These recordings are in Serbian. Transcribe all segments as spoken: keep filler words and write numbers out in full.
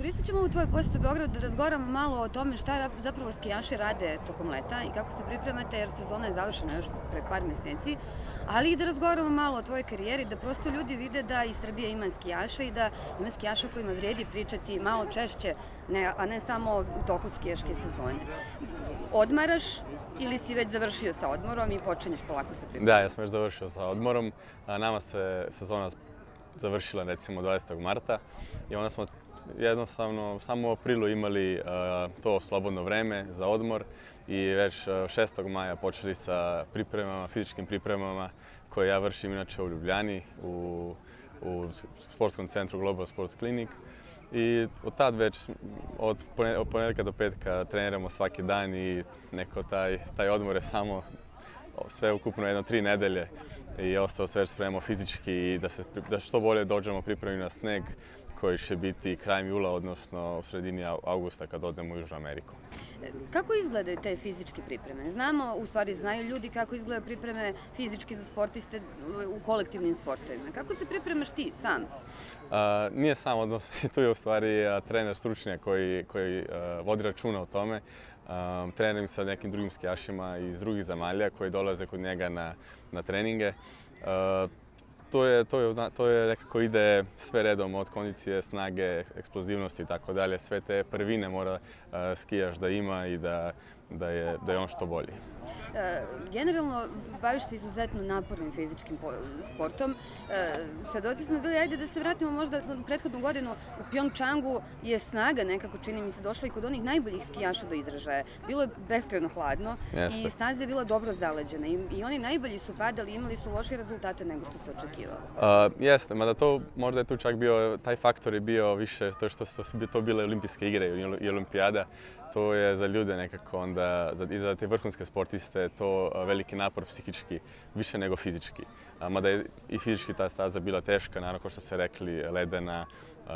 iskoristit ćemo ovu tvoju posetu u Beogradu da razgovaramo malo o tome šta zapravo skijaši rade tokom leta i kako se pripremate, jer sezona je završena još pre par meseci, ali i da razgovaramo malo o tvojoj karijeri, da prosto ljudi vide da i Srbija ima skijaša i da ima skijaša kojima vredi pričati malo češće, a ne samo u toku skijaške sezone. Odmaraš ili si već završio sa odmorom i počinješ polako sa pripremom? Da, ja sam već završio sa odmorom. Nama se sezona završila recimo dvadesetog marta i onda smo jednostavno samo u aprilu imali to slobodno vreme za odmor i već šestog maja počeli sa pripremama, fizičkim pripremama koje ja vršim inače u Ljubljani u, u sportskom centru Global Sports Clinic. I od tad već, od ponedjeljka do petka treniramo svaki dan i neko taj, taj odmor je samo sve ukupno jedno tri nedelje i ostao se već spremamo fizički i da, se, da što bolje dođemo pripremljeni na sneg koji će biti krajem jula, odnosno u sredini augusta kad odemo u Južnu Ameriku. Kako izgledaju te fizičke pripreme? Znamo, u stvari znaju ljudi kako izgledaju pripreme fizički za sportiste u kolektivnim sportovima. Kako se pripremaš ti sam? A, nije sam, odnosno tu je u stvari a, trener stručnjak koji, koji a, vodi računa o tome. Um, trenerim sa nekim drugim skijašima iz drugih zemalja koji dolaze kod njega na, na treninge. Uh, to, je, to, je, to je nekako ide sve redom od kondicije, snage, eksplozivnosti i tako dalje. Sve te prvine mora uh, skijaš da ima i da, da, je, da je on što bolji. Generalno, baviš se izuzetno napornim fizičkim sportom. Svedoci smo bili, ajde da se vratimo možda u prethodnu godinu, u Pjongčangu je snaga nekako, čini mi se, došla i kod onih najboljih skijaša do izražaja. Bilo je beskrajno hladno i staza je bila dobro zaleđena i oni najbolji su padali i imali su lošije rezultate nego što se očekivalo. Uh, jeste, mada to možda je tu čak bio, taj faktor je bio više to što su to bile olimpijske igre i olimpijada. To je za ljude nekako onda, i za te vrhunske sportiste, to veliki napor psihički, više nego fizički. Mada je i fizički ta staza bila teška, naravno kao što ste rekli, ledena,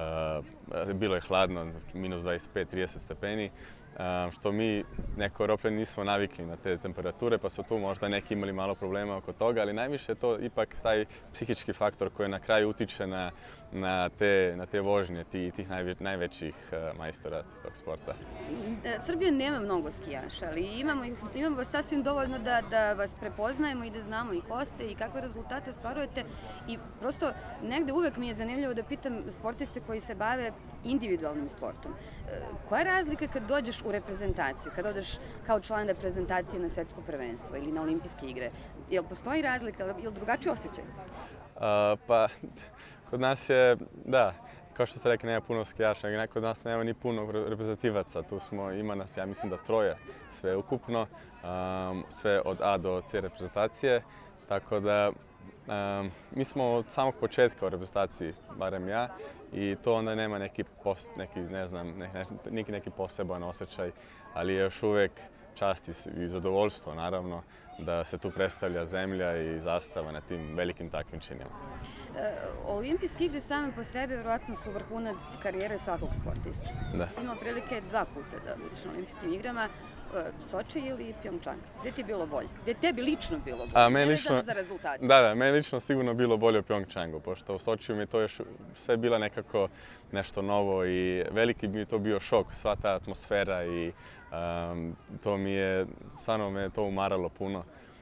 bilo je hladno, minus dvadeset pet do trideset stepeni, što mi neko Europljani nismo navikli na te temperature, pa su tu možda neki imali malo problema oko toga, ali najviše je to ipak taj psihički faktor koji na kraju utiče na, na, te, na te vožnje tih, tih najvećih majstora tog sporta. Srbija nema mnogo skijaša, ali imamo, imamo vas sasvim dovoljno da, da vas prepoznajemo i da znamo i ko ste i kakve rezultate ostvarujete. I prosto negde uvek mi je zanimljivo da pitam sportiste koji se bave individualnim sportom. Koja je razlika kad dođeš u reprezentaciju, kad odeš kao član reprezentacije na svetsko prvenstvo ili na olimpijske igre? Jel postoji razlika, je li drugačiji osjećaj? Uh, pa, kod nas je, da, kao što ste rekli, nema puno skijaša, kod nas nema ni puno reprezentativaca. Tu smo, ima nas, ja mislim da troje sve ukupno, um, sve od A do C reprezentacije. Tako da, um, mi smo od samog početka u reprezentaciji, barem ja, i to onda nema neki, post, neki ne znam, ne, neki, neki poseban osjećaj, ali je još uvijek čast i zadovoljstvo, naravno, da se tu predstavlja zemlja i zastava na tim velikim takmičenjima. Olimpijske igre same po sebi vjerojatno su vrhunac karijere svakog sportista. Da. Si imao prilike dva puta da budiš na olimpijskim igrama, Soči ili Pjongčang. Gde ti je bilo bolje? Gde tebi lično bilo bolje? A, meni lično, za rezultate. Da, da, meni lično sigurno bilo bolje u Pjongčangu, pošto u Sočiju mi je to još sve bila nekako nešto novo i veliki mi je to bio šok, sva ta atmosfera i um, to mi je, stvarno me to umaralo puno,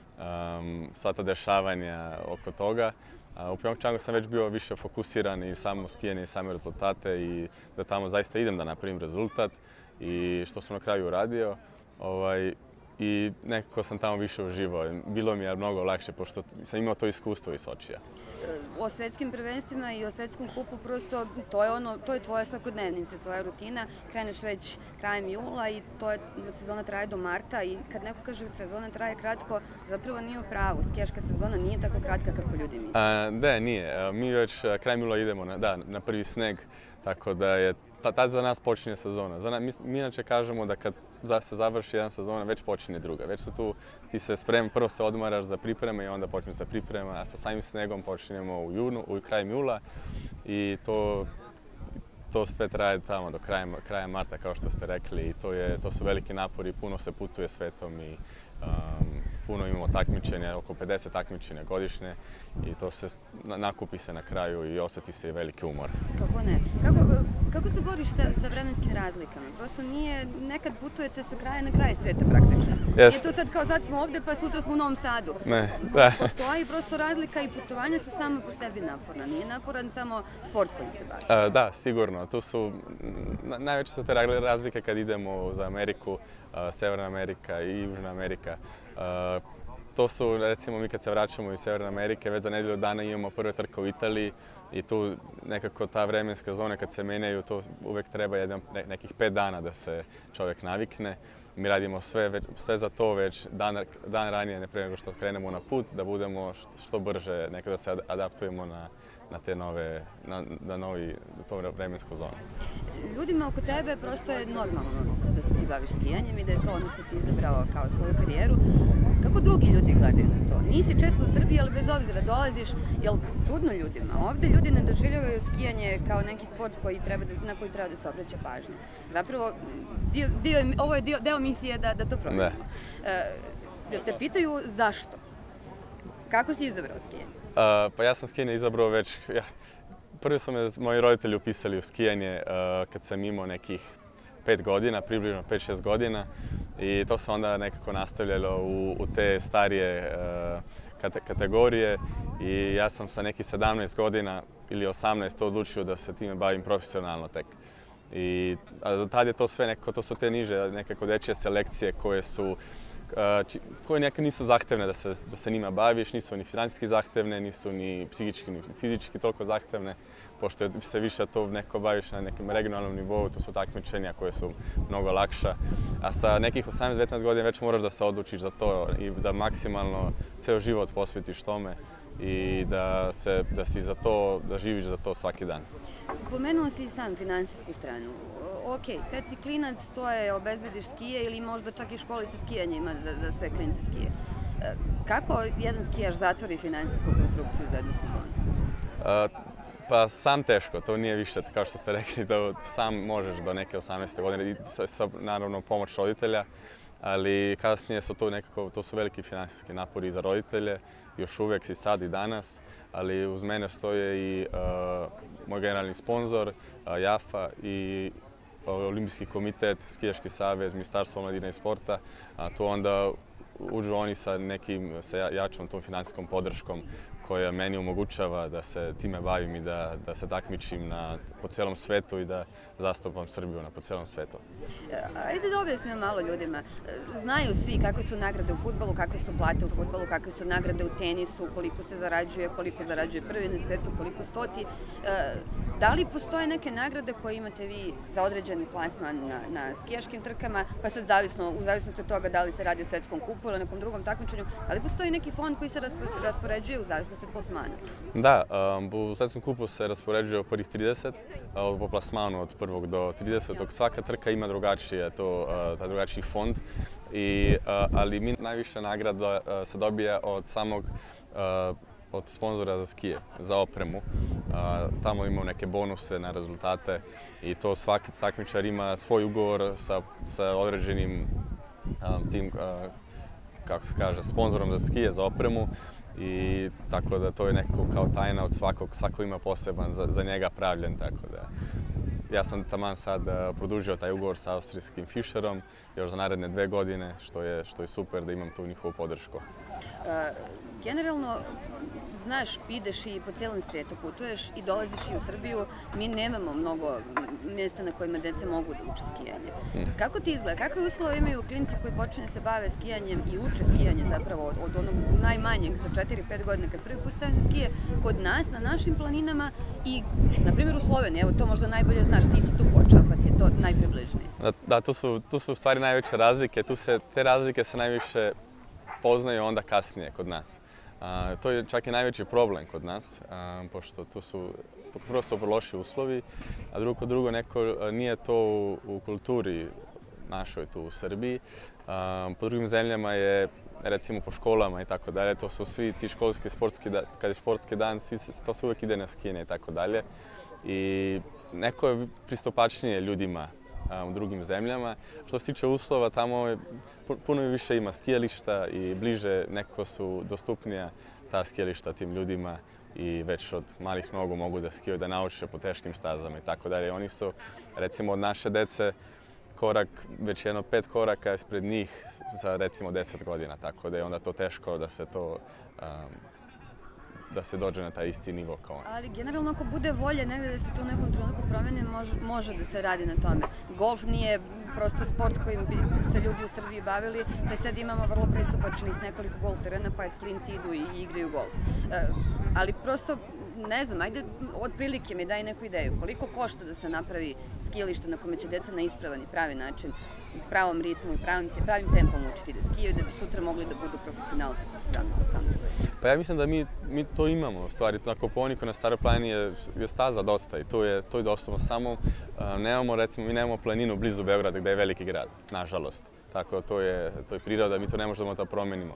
um, sva ta dešavanja oko toga. A u Pjongčangu sam već bio više fokusiran i samo skijanje i same rezultate i da tamo zaista idem da napravim rezultat i što sam na kraju uradio. Ovaj, I nekako sam tamo više uživao. Bilo mi je mnogo lakše pošto sam imao to iskustvo iz Sočija. O svetskim prvenstvima i o svetskom kupu prosto to je ono, to je tvoja svakodnevnica, tvoja rutina. Kreneš već krajem jula i to je, sezona traje do marta i kad neko kaže sezona traje kratko, zapravo nije u pravu. Skijaška sezona nije tako kratka kako ljudi misle. A, da, nije. Mi već krajem jula idemo na, da, na prvi sneg, tako da je tad za nas počinje sezona. Za nas, mi, mi inače kažemo da kad se završi jedna sezona, već počinje druga. Već su tu, ti se sprem, prvo se odmaraš za pripreme i onda počne sa priprema, a sa samim snegom počinjemo u junu, u krajem jula i to, to sve traje tamo do kraja, kraja marta, kao što ste rekli. I to, je, to su veliki napori, puno se putuje svetom i um, puno imamo takmičenja, oko pedeset takmičenja godišnje i to se nakupi se na kraju i osjeti se i veliki umor. Kako ne? Kako, kako se boriš sa, sa vremenskim razlikama? Prosto nije, nekad putujete sa kraja na kraj sveta praktično. Nije to sad kao sad smo ovde pa sutra smo u Novom Sadu. Ne, da. Postoji prosto razlika i putovanja su samo po sebi naporna. Nije naporan samo sport kojim se bavi. Da, sigurno. Tu su, najveće su te razlike kad idemo za Ameriku, Severna Amerika i Južna Amerika. To su, recimo, mi kad se vraćamo iz Severne Amerike, već za nedelju dana imamo prve trke u Italiji i tu nekako ta vremenska zona kad se menjaju, to uvek treba jedan, nekih pet dana da se čovjek navikne. Mi radimo sve, već, sve za to već dan, dan ranije, ne pre nego što krenemo na put, da budemo što, što brže, nekada da se adaptujemo na, na te nove, na, na novi, to vremensko zonu. Ljudima oko tebe prosto je normalno da se ti baviš skijanjem i da je to ono što si izabrao kao svoju karijeru. Kako drugi ljudi gledaju na to? Nisi često u Srbiji, ali bez obzira dolaziš, jel čudno ljudima? Ovde ljudi ne doživljavaju skijanje kao neki sport koji treba da, na koji treba da se obraća pažnja. Zapravo, dio, dio, ovo je dio, deo misije da, da to promenimo. E, te pitaju zašto? Kako si izabrao skijanje? Uh, pa ja sam skijanje izabrao već, ja, prvi su me moji roditelji upisali u skijanje uh, kad sam imao nekih pet godina, približno pet šest godina i to se onda nekako nastavljalo u, u te starije uh, kate, kategorije i ja sam sa nekih sedamnaest godina ili osamnaest odlučio da se time bavim profesionalno tek. I a tad je to sve nekako, to su te niže nekako dečje selekcije koje su koje nekako nisu zahtevne da se, da se njima baviš, nisu ni financijski zahtevne, nisu ni psihički, ni fizički toliko zahtevne, pošto se više to neko baviš na nekom regionalnom nivou, to su takmičenja koje su mnogo lakša. A sa nekih osamnaest devetnaest godina već moraš da se odlučiš za to i da maksimalno ceo život posvetiš tome i da, se, da si za to, da živiš za to svaki dan. Pomenuo si i sam finansijsku stranu. Ok, kad si klinac, to je obezbediš skije ili možda čak i školica skijanja ima za, za sve klince skije. Kako jedan skijaš zatvori finansijsku konstrukciju za jednu sezonu? Uh, pa sam teško, to nije više, kao što ste rekli, da sam možeš do neke osamnaeste godine i sa, naravno, pomoć roditelja, ali kasnije su to nekako, to su veliki finansijski napori za roditelje, još uvijek i sad i danas, ali uz mene stoje i uh, moj generalni sponzor, uh, Jafa i Olimpijski komitet, Skijaški savez, Ministarstvo omladine i sporta, a tu onda uđu oni sa nekim, sa jačom tom finansijskom podrškom koja meni omogućava da se time bavim i da, da se takmičim na, po cijelom svetu i da zastupam Srbiju na po cijelom svetu. Ajde da objasnimo malo ljudima. Znaju svi kakve su nagrade u fudbalu, kakve su plate u fudbalu, kakve su nagrade u tenisu, koliko se zarađuje, koliko zarađuje prvi na svetu, koliko stoti. Da li postoje neke nagrade koje imate vi za određeni plasman na, na skijaškim trkama, pa sad zavisno, u zavisnosti od toga da li se radi o svetskom kupu ili nekom drugom takmičenju, da li postoji neki fond koji se raspoređuje u zavisnosti od plasmana? Da, um, u svetskom kupu se raspoređuje od prvih trideset, uh, po plasmanu od prvog do trideset, dok svaka trka ima drugačije, to, uh, taj drugačiji fond. I, uh, ali mi najviše nagrada uh, se dobija od samog uh, od sponzora za skije, za opremu. Uh, tamo imamo neke bonuse na rezultate i to svaki takmičar ima svoj ugovor sa, sa određenim um, tim, uh, kako se kaže, sponzorom za skije, za opremu. I tako da to je nekako kao tajna od svakog, svako ima poseban za, za njega pravljen, tako da ja sam taman sad uh, produžio taj ugovor sa austrijskim Fischerom još za naredne dve godine, što je, što je super da imam tu njihovu podršku. Uh, generalno, znaš, ideš i po cijelom svijetu putuješ i dolaziš i u Srbiju. Mi nemamo mnogo mjesta na kojima dece mogu da uče skijanje. Hmm. Kako ti izgleda? Kakve uslove imaju klinci koji počinju se bave skijanjem i uče skijanje zapravo od, od onog najmanjeg za četiri pet godina kad prvi put stavim skije kod nas, na našim planinama i, na primjer, u Sloveniji? Evo, to možda najbolje znaš, ti si tu počeo pa ti je to najpribližnije. Da, da tu, su, tu su u stvari najveće razlike. Tu se, te razlike se najviše poznaju onda kasnije kod nas. A, to je čak i najveći problem kod nas, a, pošto tu su, prvo su loši uslovi, a drugo, drugo neko, nije to u, u kulturi našoj tu u Srbiji. A, po drugim zemljama je, recimo po školama i tako dalje, to su svi ti školski sportski dan, kad je sportski dan, svi se, to se uvijek ide na skijanje i tako dalje. I neko je pristupačnije ljudima u drugim zemljama. Što se tiče uslova, tamo je, puno više ima skijališta i bliže nekako su dostupnija ta skijališta tim ljudima i već od malih nogu mogu da skijaju, da nauče po teškim stazama i tako dalje. Oni su, recimo, od naše dece korak, već jedno pet koraka ispred njih za recimo deset godina, tako da je onda to teško da se to um, da se dođe na taj isti nivo kao on. Ali generalno ako bude volje negde da se to u nekom trenutku promeni, može, može da se radi na tome. Golf nije prosto sport kojim bi se ljudi u Srbiji bavili, da sad imamo vrlo pristupačnih nekoliko golf terena pa klinci idu i igraju golf. E, ali prosto, ne znam, ajde otprilike mi daj neku ideju. Koliko košta da se napravi skijalište na kome će deca na ispravan i pravi način, u pravom ritmu i pravim, pravim tempom učiti da skijaju, da bi sutra mogli da budu profesionalci sa sedamnaest osamnaest? Pa ja mislim da mi, mi to imamo, u stvari. Na Kopaoniku, na Staroj planini je, je staza dosta i to je, to je dostupno. Samo uh, nemamo, recimo, mi nemamo planinu blizu Beograda gde je veliki grad, nažalost. Tako to je, to je priroda, mi to ne možemo da promenimo.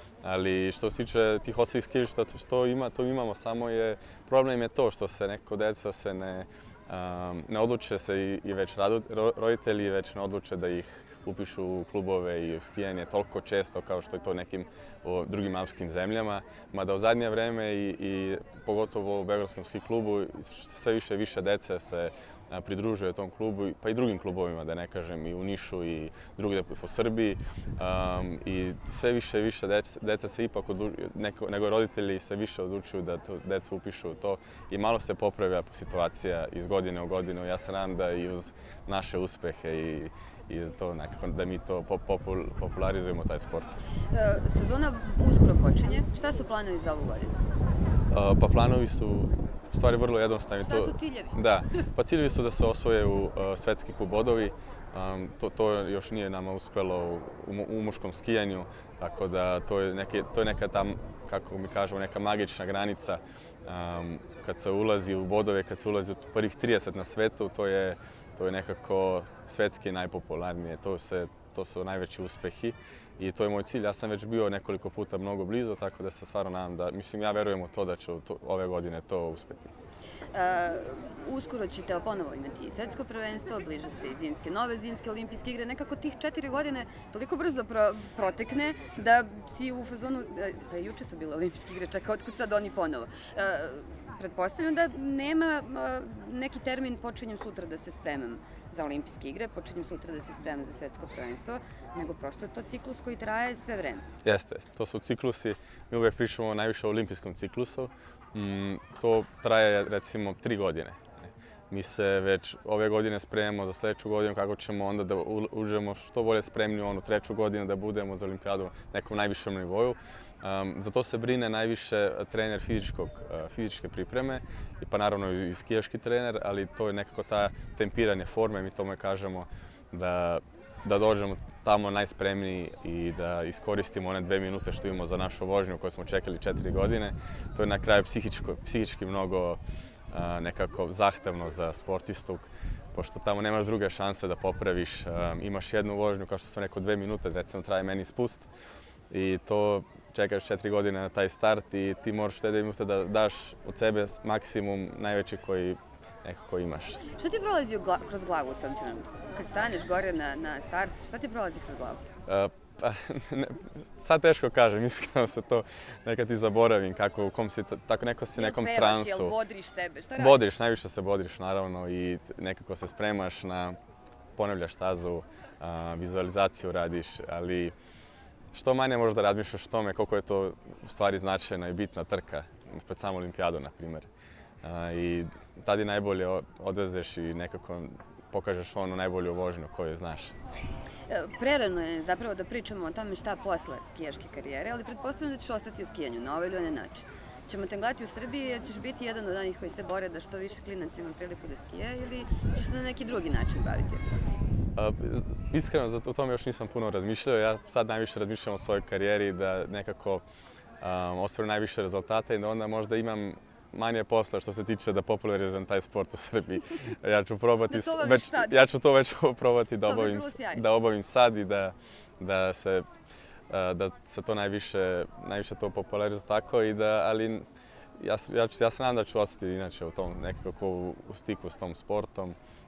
Ali što se tiče tih ostalih skijališta, što ima, to imamo, samo je, problem je to što se neko deca se ne, um, ne odluče se i, i već radu, ro, roditelji već ne odluče da ih upišu u klubove i u skijanje toliko često kao što je to nekim u drugim alpskim zemljama. Mada u zadnje vreme i, i pogotovo u Beogradskom ski klubu sve više i više dece se pridružuje tom klubu, pa i drugim klubovima, da ne kažem, i u Nišu i drugdje po Srbiji. Um, I sve više i više deca, deca se ipak, odlučuju, neko, nego roditelji se više odlučuju da to, decu upišu u to i malo se popravlja situacija iz godine u godinu. Ja se nadam da i uz naše uspehe i i to nekako da mi to popul, popularizujemo taj sport. E, sezona uskoro počinje. Šta su planovi za ovu godinu? E, pa planovi su u stvari vrlo jednostavni. Šta su ciljevi? Da, pa ciljevi su da se osvoje u uh, svetski kup bodovi. Um, to, to još nije nama uspelo u, u, u muškom skijanju, tako da to je, neke, to je neka tam, kako mi kažemo, neka magična granica. Um, kad se ulazi u bodove, kad se ulazi u prvih trideset na svetu, to je To je nekako svetski najpopularnije, to, se, to su najveći uspehi i to je moj cilj. Ja sam već bio nekoliko puta mnogo blizu, tako da se stvarno nadam da, mislim, ja verujem u to da ću to, ove godine to uspeti. Uh, uskoro ćete ponovo imati svetsko prvenstvo, bliže se i zimske, nove zimske olimpijske igre. Nekako tih četiri godine toliko brzo pro, protekne da si u fazonu, pa juče su bile olimpijske igre, čeka otkud sad oni ponovo. Uh, Pretpostavljam da nema uh, neki termin počinjem sutra da se spremam za olimpijske igre, počinjem sutra da se spremam za svetsko prvenstvo, nego prosto je to ciklus koji traje sve vreme. Jeste, to su ciklusi, mi uvijek pričamo najviše o olimpijskom ciklusu, mm, to traje recimo tri godine. Mi se već ove godine spremamo za sljedeću godinu kako ćemo onda da uđemo što bolje spremni u onu treću godinu da budemo za olimpijadu na nekom najvišem nivou. Um, za to se brine najviše trener fizičkog, uh, fizičke pripreme i pa naravno i skijaški trener, ali to je nekako ta tempiranje forme, mi tome kažemo da, da dođemo tamo najspremniji i da iskoristimo one dve minute što imamo za našu vožnju koju smo čekali četiri godine. To je na kraju psihičko, psihički mnogo uh, nekako zahtevno za sportistu, pošto tamo nemaš druge šanse da popraviš. Um, imaš jednu vožnju, kao što sam rekao, dve minute, recimo traje meni spust i to čekaš četiri godine na taj start i ti moraš te dve minute da daš od sebe maksimum najveći koji nekako imaš. Šta ti prolazi gla kroz glavu u tom trenutku? Kad staneš gore na, na start, šta ti prolazi kroz glavu? Uh, pa, ne, sad teško kažem, iskreno se to nekad i zaboravim, kako, u kom si, tako neko si nekom pevaš, transu. Jel bodriš sebe, šta radiš? Bodriš, najviše se bodriš naravno i nekako se spremaš na, ponavljaš stazu, uh, vizualizaciju radiš, ali što manje možeš da razmišljaš o tome koliko je to u stvari značajna i bitna trka pred samu olimpijadu, na primjer. I tad je najbolje odvezeš i nekako pokažeš onu najbolju vožnju koju znaš. Prerano je zapravo da pričamo o tome šta posle skijaške karijere, ali pretpostavljam da ćeš ostati u skijanju na ovaj ili onaj način. Ćemo te gledati u Srbiji, jer ćeš biti jedan od onih koji se bore da što više klinac ima priliku da skije ili ćeš na neki drugi način baviti? Uh, iskreno, o tome još nisam puno razmišljao. Ja sad najviše razmišljam o svojoj karijeri, da nekako um, ostvarim najviše rezultata i da onda možda imam manje posla što se tiče da popularizujem taj sport u Srbiji. Ja ću probati, već, ja ću to već probati da obavim, da obavim sad i da, da se da se to najviše, najviše to popularizuje tako i da, ali ja, ja, ja se nadam da ću ostati inače u tom nekako u, u stiku s tom sportom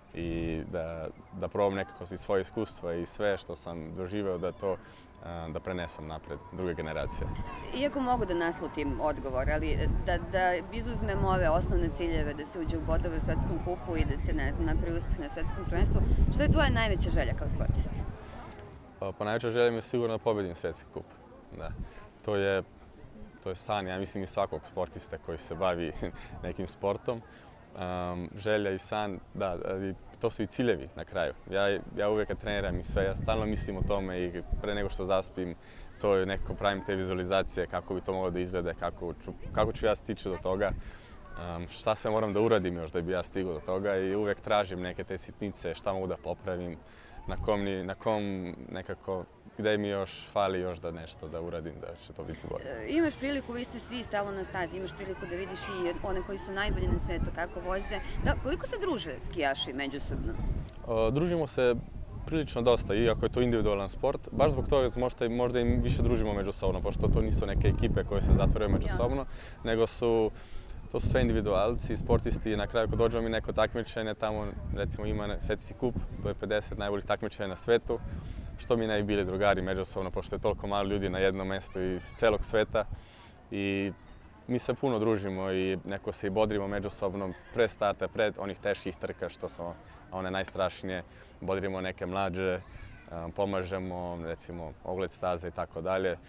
i da, da probam nekako iz svoje iskustva i sve što sam doživeo da to da prenesem napred druge generacije. Iako mogu da naslutim odgovor, ali da, da izuzmemo ove osnovne ciljeve, da se uđe u bodove u svetskom kupu i da se, ne znam, napravi uspeh na svetskom prvenstvu, šta je tvoja najveća želja kao sportista? Pa najveća želja mi je sigurno da pobedim svetski kup. Da. To je, to je san, ja mislim, i svakog sportista koji se bavi nekim sportom. Um, želja i san, da, to su i ciljevi na kraju. Ja, ja uvijek kad treniram i sve, ja stalno mislim o tome i pre nego što zaspim, to je nekako pravim te vizualizacije kako bi to moglo da izgleda, kako ću, kako ću ja stići do toga, um, šta sve moram da uradim još da bi ja stigao do toga i uvijek tražim neke te sitnice, šta mogu da popravim, na kom, na kom nekako, gdje mi još fali još da nešto da uradim, da će to biti bolje. E, imaš priliku, vi ste svi stalno na stazi, imaš priliku da vidiš i one koji su najbolji na svetu, kako voze. Da, koliko se druže skijaši međusobno? O, družimo se prilično dosta, iako je to individualan sport. Baš zbog toga možda, možda im više družimo međusobno, pošto to nisu neke ekipe koje se zatvaraju međusobno, nego su to su sve individualci, sportisti i na kraju kad dođemo mi neko takmičenje, tamo recimo ima svetski kup, to je pedeset najboljih takmičenja na svetu, što mi ne bi bili drugari međusobno, pošto je toliko malo ljudi na jednom mjestu iz celog sveta i mi se puno družimo i neko se i bodrimo međusobno pre starta, pred onih teških trka što su one najstrašnije, bodrimo neke mlađe, pomažemo recimo ogled staze i tako dalje.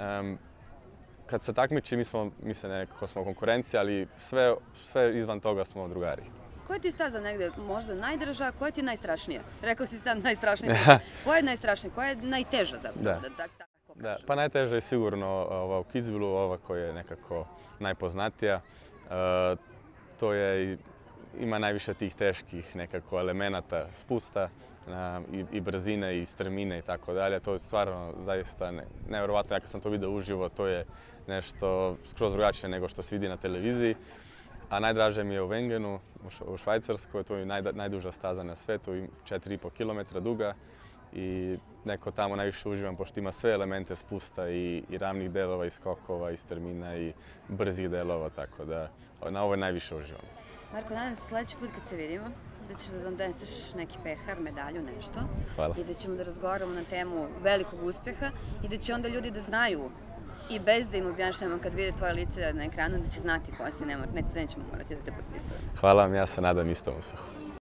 Kad se takmiči, mi smo, mi se nekako smo konkurencija, ali sve, sve izvan toga smo drugari. Koja ti je staza negde možda najdrža, koja ti je najstrašnija? Rekao si sam najstrašnija. Koja je najstrašnija, koja je najteža zapravo? Da. Da, da, tako da, pa najteža je sigurno ova u Kitzbühelu, ova koja je nekako najpoznatija. E, to je, ima najviše tih teških nekako elemenata spusta a, i, i brzine i strmine i tako dalje. To je stvarno zaista ne, nevjerovatno. Ja kad sam to vidio uživo, to je nešto skroz drugačije nego što se vidi na televiziji. A najdraže mi je u Wengenu, u Švajcarskoj, to je najduža staza na svetu, četiri i po kilometra duga i neko tamo najviše uživam pošto ima sve elemente spusta i, i ravnih delova i skokova i strmina i brzih delova, tako da na ovoj najviše uživam. Marko, nadam se sljedeći put kad se vidimo da ćeš da doneseš neki pehar, medalju, nešto. Hvala. I da ćemo da razgovaramo na temu velikog uspjeha i da će onda ljudi da znaju i bez da im objašnjamo kad vide tvoje lice na ekranu da će znati ko si, ne, nećemo morati da te potpisujemo. Hvala vam, ja se nadam istom uspjehu.